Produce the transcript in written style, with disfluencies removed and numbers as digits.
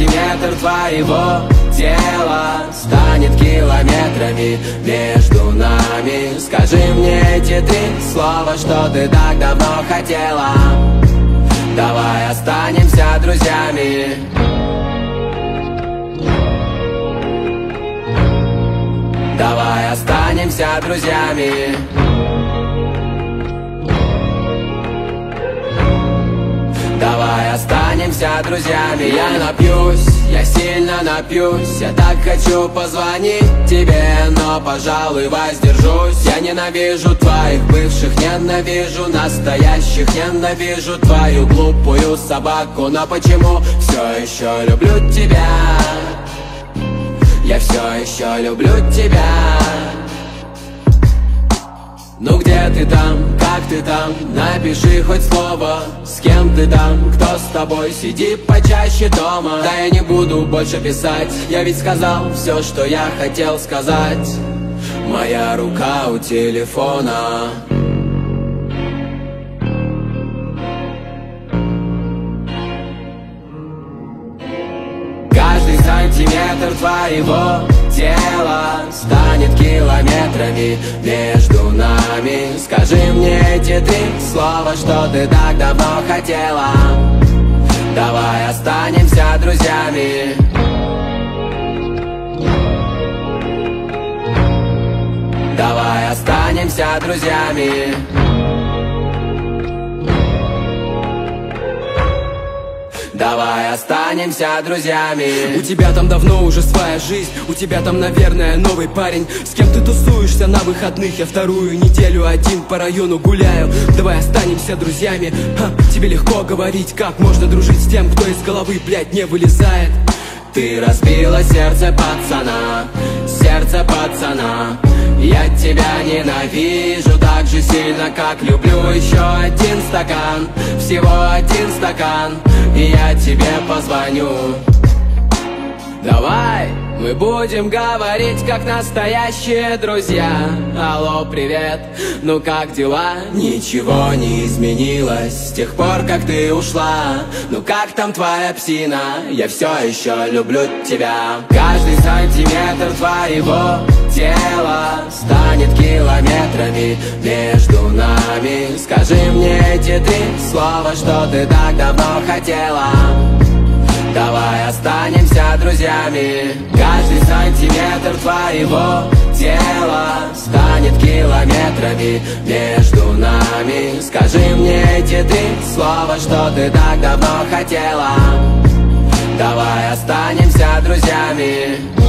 сантиметр твоего тела станет километрами между нами. Скажи мне эти 3 слова, что ты так давно хотела. Давай останемся друзьями. Давай останемся друзьями. Давай останемся друзьями. Я напьюсь, я сильно напьюсь. Я так хочу позвонить тебе, но, пожалуй, воздержусь. Я ненавижу твоих бывших, ненавижу настоящих, ненавижу твою глупую собаку. Но почему все еще люблю тебя? Я все еще люблю тебя. Ну где ты там, как ты там, напиши хоть слово. С кем ты там, кто с тобой, сиди почаще дома. Да я не буду больше писать, я ведь сказал все, что я хотел сказать. Моя рука у телефона. Каждый сантиметр твоего тела станет километрами между нами. Скажи мне эти 3 слова, что ты так давно хотела. Давай останемся друзьями. Давай останемся друзьями. Давай останемся друзьями. У тебя там давно уже своя жизнь. У тебя там, наверное, новый парень. С кем ты тусуешься на выходных? Я 2-ю неделю один по району гуляю. Давай останемся друзьями. Тебе легко говорить, как можно дружить с тем, кто из головы, блядь, не вылезает. Ты разбила сердце пацана, сердце пацана. Я тебя ненавижу так же сильно, как люблю. Еще 1 стакан, всего 1 стакан, и я тебе позвоню. Давай мы будем говорить, как настоящие друзья. Алло, привет, ну как дела? Ничего не изменилось с тех пор, как ты ушла. Ну как там твоя псина? Я все еще люблю тебя. Каждый сантиметр твоего тела станет километрами между нами. Скажи мне эти 3 слова, что ты так давно хотела. Давай останемся друзьями. Каждый сантиметр твоего тела станет километрами между нами. Скажи мне эти 3 слова, что ты так давно хотела. Давай останемся друзьями.